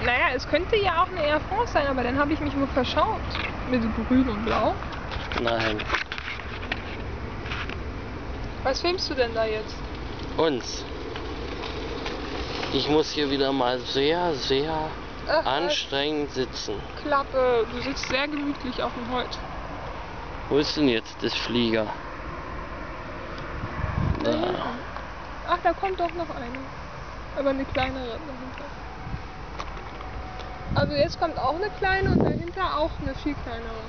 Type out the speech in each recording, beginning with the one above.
Naja, es könnte ja auch eine Air France sein, aber dann habe ich mich wohl verschaut. Mit grün und blau. Nein. Was filmst du denn da jetzt? Uns. Ich muss hier wieder mal sehr anstrengend sitzen. Klappe, du sitzt sehr gemütlich auf dem Holz. Wo ist denn jetzt das Flieger? Da. Ach, da kommt doch noch eine. Aber eine kleinere dahinter. Also jetzt kommt auch eine kleine und dahinter auch eine viel kleinere.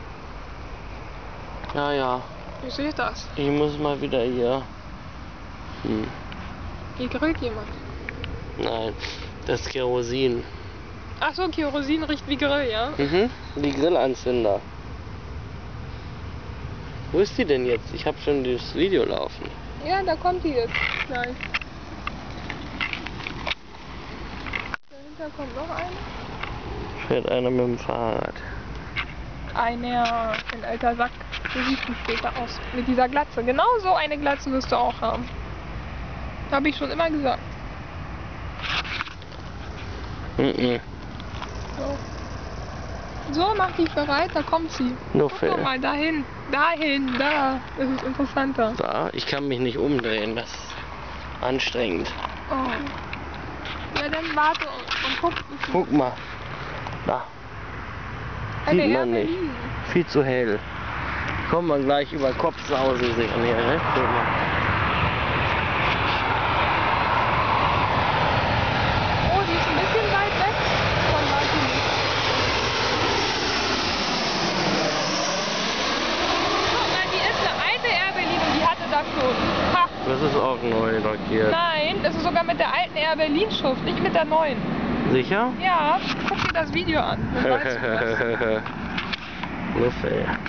Ja, ja. Ich sehe das. Ich muss mal wieder hier. Hier grillt jemand. Nein, das ist Kerosin. Ach so, Kerosin riecht wie Grill, ja? Mhm, die Grillanzünder. Wo ist die denn jetzt? Ich habe schon das Video laufen. Ja, da kommt die jetzt. Nein. Dahinter kommt noch eine. Fährt einer mit dem Fahrrad. Ein alter Sack. So siehst du später aus. Mit dieser Glatze. Genau so eine Glatze wirst du auch haben. Habe ich schon immer gesagt. Mhm. So, mach dich bereit, da kommt sie. Nur Guck doch mal, dahin. Dahin, da. Das ist interessanter. Da, ich kann mich nicht umdrehen, das ist anstrengend. Oh. Ja, dann warte und guck. Guck mal. Da. Eine Sieht Air man nicht. Berlin. Viel zu hell. Kommt man gleich über Kopfsausen sehen hier, ne? Guck mal. Oh, die ist ein bisschen weit weg von Martin. Guck mal, die ist eine alte Air Berlin und die hatte das schon. Ha. Das ist auch neu lackiert. Nein, das ist sogar mit der alten Air Berlin Schrift, nicht mit der neuen. Sicher? Ja, guck dir das Video an. Dann weißt du das. Luffy.